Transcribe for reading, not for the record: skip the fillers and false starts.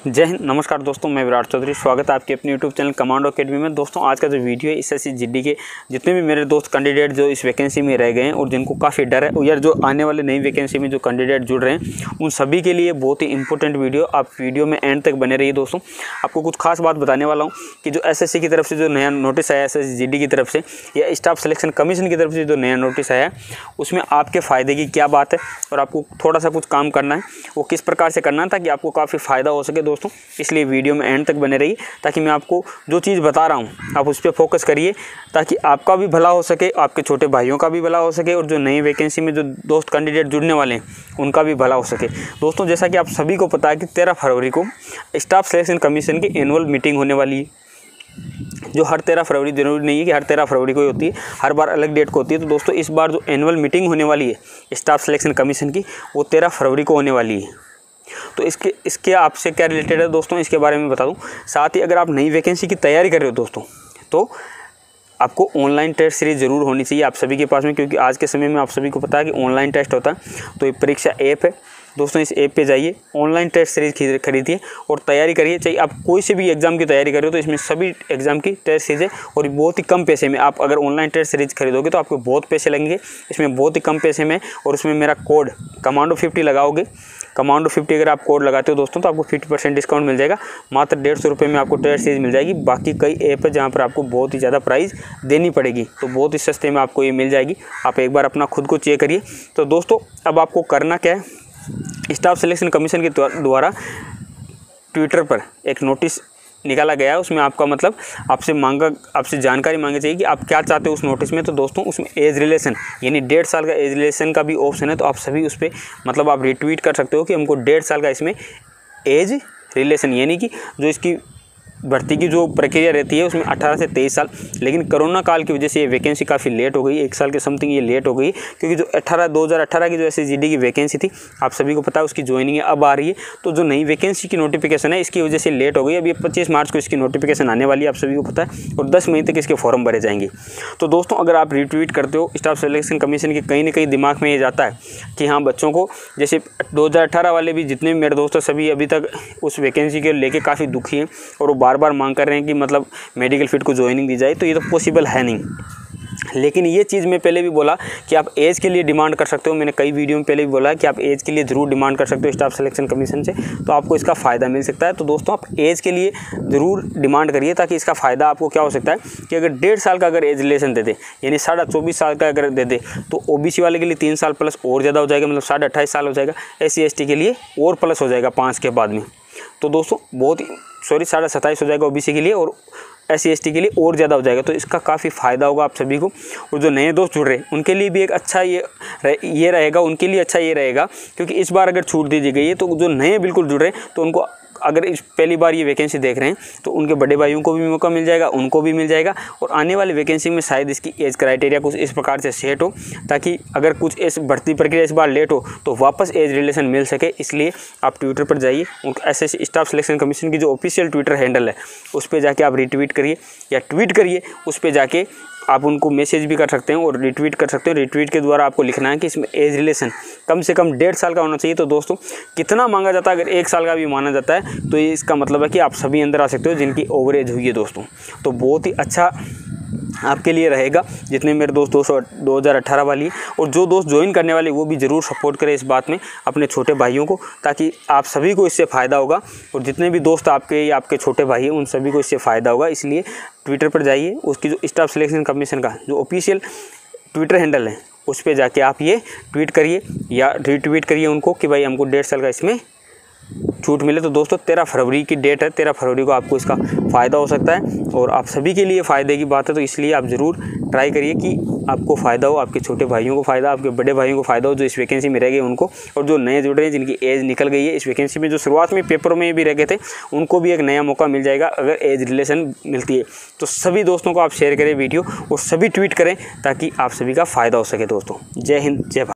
जय हिंद, नमस्कार दोस्तों, मैं विराट चौधरी। स्वागत है आपके अपने यूट्यूब चैनल कमांडो एकेडमी में। दोस्तों आज का जो वीडियो है एसएससी जीडी के जितने भी मेरे दोस्त कैंडिडेट जो इस वैकेंसी में रह गए हैं और जिनको काफ़ी डर है यार, जो आने वाले नई वैकेंसी में जो कैंडिडेट जुड़ रहे हैं उन सभी के लिए बहुत ही इंपॉर्टेंट वीडियो। आप वीडियो में एंड तक बने रहिए दोस्तों। आपको कुछ खास बात बताने वाला हूँ कि जो एसएससी की तरफ से जो नया नोटिस आया, एसएससी जीडी की तरफ से या स्टाफ सिलेक्शन कमीशन की तरफ से जो नया नोटिस आया उसमें आपके फ़ायदे की क्या बात है और आपको थोड़ा सा कुछ काम करना है, वो किस प्रकार से करना है ताकि आपको काफ़ी फ़ायदा हो सके दोस्तों। इसलिए वीडियो में एंड तक बने रहिए ताकि मैं आपको जो चीज़ बता रहा हूँ आप उस पर फोकस करिए ताकि आपका भी भला हो सके, आपके छोटे भाइयों का भी भला हो सके और जो नई वैकेंसी में जो दोस्त कैंडिडेट जुड़ने वाले हैं उनका भी भला हो सके। दोस्तों जैसा कि आप सभी को पता है कि 13 फरवरी को स्टाफ सिलेक्शन कमीशन की एनुअल मीटिंग होने वाली है, जो हर 13 फरवरी, जरूरी नहीं है कि हर 13 फरवरी को होती है, हर बार अलग डेट को होती है। तो दोस्तों इस बार जो एनुअल मीटिंग होने वाली है स्टाफ सिलेक्शन कमीशन की वो 13 फरवरी को होने वाली है। तो इसके आपसे क्या रिलेटेड है दोस्तों, इसके बारे में बता दूं। साथ ही अगर आप नई वैकेंसी की तैयारी कर रहे हो दोस्तों तो आपको ऑनलाइन टेस्ट सीरीज ज़रूर होनी चाहिए आप सभी के पास में, क्योंकि आज के समय में आप सभी को पता है कि ऑनलाइन टेस्ट होता है। तो ये परीक्षा ऐप है दोस्तों, इस ऐप पे जाइए, ऑनलाइन टेस्ट सीरीज खरीदिए और तैयारी करिए। चाहे आप कोई से भी एग्ज़ाम की तैयारी कर रहे हो तो इसमें सभी एग्ज़ाम की टेस्ट सीरीज है और बहुत ही कम पैसे में। आप अगर ऑनलाइन टेस्ट सीरीज खरीदोगे तो आपको बहुत पैसे लगेंगे, इसमें बहुत ही कम पैसे में। और उसमें मेरा कोड कमांडो 50 लगाओगे, कमांडो 50 अगर आप कोड लगाते हो दोस्तों तो आपको 50% डिस्काउंट मिल जाएगा। मात्र 150 रुपये में आपको टेस्ट सीरीज मिल जाएगी। बाकी कई ऐप है जहाँ पर आपको बहुत ही ज़्यादा प्राइस देनी पड़ेगी, तो बहुत ही सस्ते में आपको ये मिल जाएगी। आप एक बार अपना खुद को चेक करिए। तो दोस्तों अब आपको करना क्या है, स्टाफ सिलेक्शन कमीशन के द्वारा ट्विटर पर एक नोटिस निकाला गया है। उसमें आपका मतलब आपसे जानकारी मांगी चाहिए कि आप क्या चाहते हो उस नोटिस में। तो दोस्तों उसमें एज रिलेशन यानी 1.5 साल का एज रिलेशन का भी ऑप्शन है। तो आप सभी उस पर मतलब आप रिट्वीट कर सकते हो कि हमको 1.5 साल का इसमें एज रिलेशन, यानी कि जो इसकी भर्ती की जो प्रक्रिया रहती है उसमें 18 से 23 साल। लेकिन कोरोना काल की वजह से ये वैकेंसी काफ़ी लेट हो गई, 1 साल के समथिंग ये लेट हो गई, क्योंकि जो 2018 की जो एसएससी की वैकेंसी थी आप सभी को पता है उसकी ज्वाइनिंग अब आ रही है। तो जो नई वैकेंसी की नोटिफिकेशन है इसकी वजह से लेट हो गई। अभी 25 मार्च को इसकी नोटिफिकेशन आने वाली है, आप सभी को पता है, और 10 मई तक इसके फॉर्म भरे जाएंगे। तो दोस्तों अगर आप रिट्वीट करते हो, स्टाफ सिलेक्शन कमीशन के कहीं ना कहीं दिमाग में ये जाता है कि हाँ बच्चों को, जैसे 2018 वाले भी जितने भी मेरे दोस्त हैं सभी अभी तक उस वैकेंसी के लेके काफ़ी दुखी हैं और वो बार बार मांग कर रहे हैं कि मतलब मेडिकल फील्ड को ज्वाइनिंग दी जाए। तो ये तो पॉसिबल है नहीं। लेकिन ये चीज़ मैं पहले भी बोला कि आप एज के लिए डिमांड कर सकते हो। मैंने कई वीडियो में पहले भी बोला कि आप एज के लिए ज़रूर डिमांड कर सकते हो स्टाफ सिलेक्शन कमीशन से, तो आपको इसका फ़ायदा मिल सकता है। तो दोस्तों आप एज के लिए ज़रूर डिमांड करिए ताकि इसका फ़ायदा आपको क्या हो सकता है कि अगर 1.5 साल का अगर एज रिलेशन दे दे यानी 24.5 साल का अगर दे दे तो ओबीसी वाले के लिए 3 साल प्लस और ज़्यादा हो जाएगा, मतलब 28.5 साल हो जाएगा। SC ST के लिए और प्लस हो जाएगा 5 के बाद में। तो दोस्तों 27.5 हो जाएगा ओबीसी के लिए और SC ST के लिए और ज़्यादा हो जाएगा। तो इसका काफ़ी फ़ायदा होगा आप सभी को। और जो नए दोस्त जुड़ रहे हैं उनके लिए भी एक अच्छा ये रहेगा, उनके लिए अच्छा ये रहेगा, क्योंकि इस बार अगर छूट दी गई है तो जो नए बिल्कुल जुड़ रहे हैं तो उनको अगर इस पहली बार ये वैकेंसी देख रहे हैं तो उनके बड़े भाइयों को भी मौका मिल जाएगा, उनको भी मिल जाएगा। और आने वाली वैकेंसी में शायद इसकी एज क्राइटेरिया कुछ इस प्रकार से सेट हो ताकि अगर कुछ इस भर्ती प्रक्रिया इस बार लेट हो तो वापस एज रिलेशन मिल सके। इसलिए आप ट्विटर पर जाइए, एसएससी स्टाफ सिलेक्शन कमीशन की जो ऑफिशियल ट्विटर हैंडल है उस पर जाके आप रिट्वीट करिए या ट्वीट करिए। उस पर जाके आप उनको मैसेज भी कर सकते हैं और रिट्वीट कर सकते हैं। रिट्वीट के द्वारा आपको लिखना है कि इसमें एज रिलेशन कम से कम 1.5 साल का होना चाहिए। तो दोस्तों कितना मांगा जाता है, अगर 1 साल का भी माना जाता है तो ये इसका मतलब है कि आप सभी अंदर आ सकते हो जिनकी ओवर एज हुई है दोस्तों। तो बहुत ही अच्छा आपके लिए रहेगा जितने मेरे दोस्त 2018 वाली है। और जो दोस्त ज्वाइन करने वाले वो भी ज़रूर सपोर्ट करें इस बात में अपने छोटे भाइयों को, ताकि आप सभी को इससे फ़ायदा होगा। और जितने भी दोस्त आपके या आपके छोटे भाई हैं उन सभी को इससे फ़ायदा होगा। इसलिए ट्विटर पर जाइए, उसकी जो स्टाफ सिलेक्शन कमीशन का जो ऑफिशियल ट्विटर हैंडल है उस पर जाके आप ये ट्वीट करिए या रीट्वीट करिए उनको कि भाई हमको 1.5 साल का इसमें छूट मिले। तो दोस्तों 13 फरवरी की डेट है, 13 फरवरी को आपको इसका फ़ायदा हो सकता है और आप सभी के लिए फ़ायदे की बात है। तो इसलिए आप ज़रूर ट्राई करिए कि आपको फ़ायदा हो, आपके छोटे भाइयों को फ़ायदा, आपके बड़े भाइयों को फ़ायदा हो जो इस वैकेंसी में रह गए उनको, और जो नए जुड़ रहे हैं जिनकी एज निकल गई है इस वैकेंसी में, जो शुरुआत में पेपरों में भी रह गए थे उनको भी एक नया मौका मिल जाएगा अगर एज रिलेशन मिलती है। तो सभी दोस्तों को आप शेयर करें वीडियो और सभी ट्वीट करें ताकि आप सभी का फ़ायदा हो सके दोस्तों। जय हिंद, जय भारत।